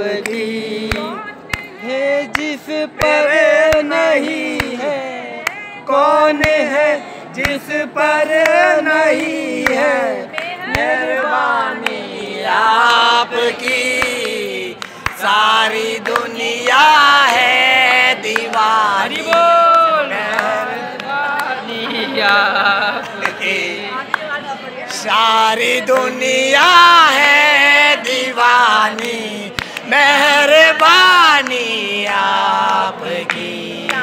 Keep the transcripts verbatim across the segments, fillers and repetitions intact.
आपकी है जिस पर नहीं है, कौन है जिस पर नहीं है, मेहरबानी आपकी सारी दुनिया है दीवानी। मेहरबानी आपकी सारी दुनिया है दीवानी, मेहरबानी आपकी।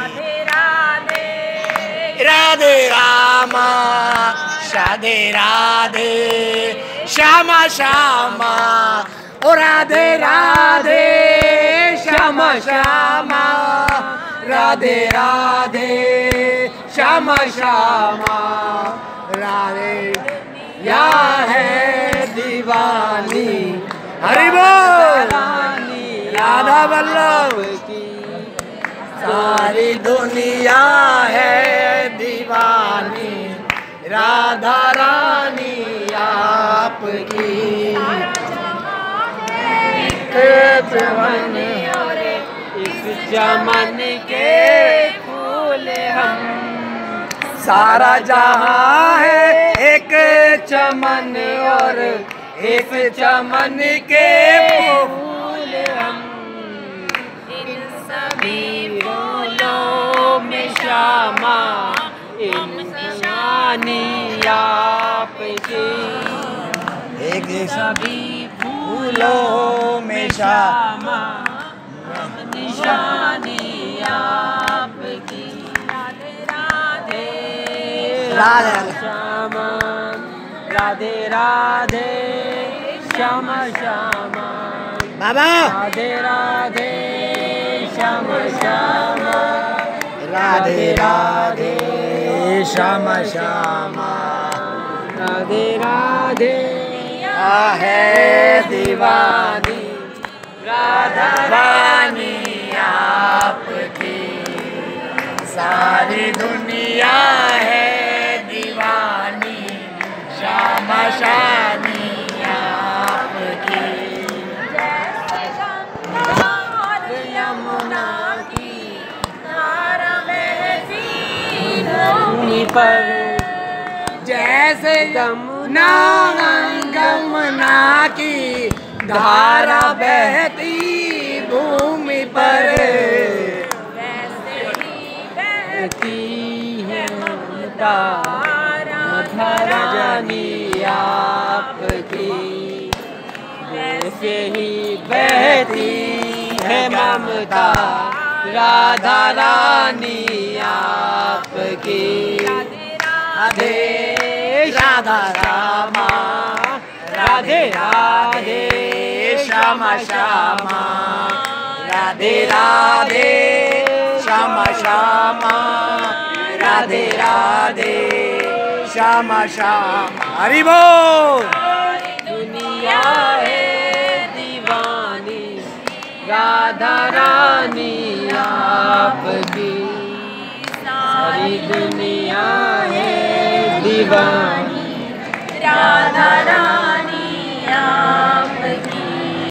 राधे रामा राधे राधे श्यामा श्यामा, ओ राधे राधे श्यामा श्यामा, राधे राधे श्यामा श्यामा, राधे या है दीवानी। हरि बोल राधा वल्लभ की सारी दुनिया है दीवानी, राधा रानी आपकी। एक चमन और इस चमन के फूल हम, सारा जहां है एक चमन और इस चमन के फूल हम। इन सभी फूलों में श्यामा निशानी आपकी, एक सभी फूलों में श्यामा निशानी आपकी। राधे राधे श्यामा, राधे राधे श्यामा श्यामा, बाबा राधे राधे श्यामा श्यामा, राधे राधे श्यामा श्यामा, राधे राधे है दीवानी, राधा रानी आपकी सारी दुनिया है दीवानी, श्यामा शानी आपकी। यमुना की धारा बहती भूमि पर, जैसे यमुना गंगमना की धारा बहती भूमि पर, वैसे ही बहती है ममता रानी आपकी, वैसे ही बहती है ममता राधा रानी आपकी। राधे राधा रामा, राधे राधे श्यामा श्यामा, राधे राधे श्यामा श्यामा, राधे राधे श्यामा श्यामा। हरि बोल। दुनिया है दीवानी, राधा रानी आपकी सारी दुनिया है दीवानी।